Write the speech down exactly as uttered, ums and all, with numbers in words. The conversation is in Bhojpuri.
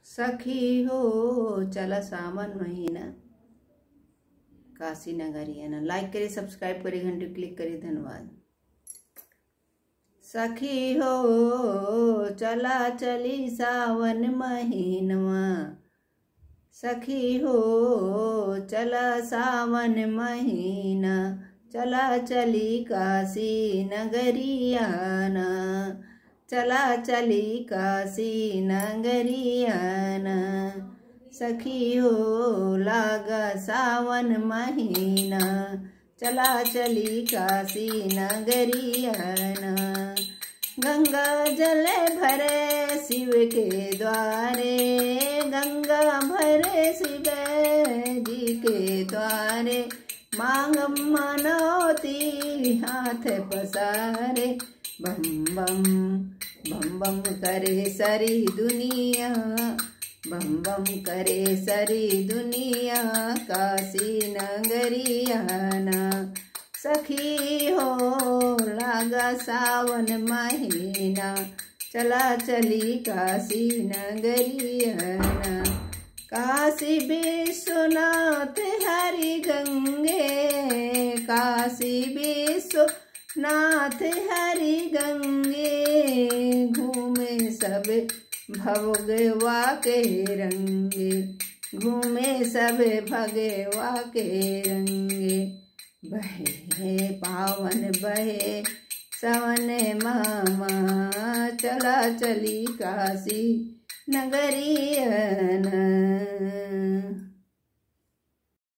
सखी हो चला सावन महीना काशी नगरिया ना। लाइक करिए, सब्सक्राइब करिए, घंटी क्लिक करिए। धन्यवाद। सखी हो चला चली सावन महीनवा, सखी हो चला सावन महीना, चला चली काशी नगरियाना, चला चली काशी नगरियाना। सखी हो लागा सावन महीना, चला चली काशी नगरियाना। गंगा जल भरे शिव के द्वारे, गंगा भरे शिव जी के द्वारे, मांग मनौती हाथ पसारे। बम बम बम बम करे सारी दुनिया, बम बम करे सारी दुनिया, काशी नगरियाना। सखी हो लागा सावन महीना, चला चली काशी नगरियाना। काशी विश्वनाथ हरि गंगे, काशी विश्वनाथ हरि गंगे, घूमे सब भगवा के रंगे, घूमे सब भगवा के रंगे। बहे पावन बहे सवन मामा, चला चली काशी नगरियाना।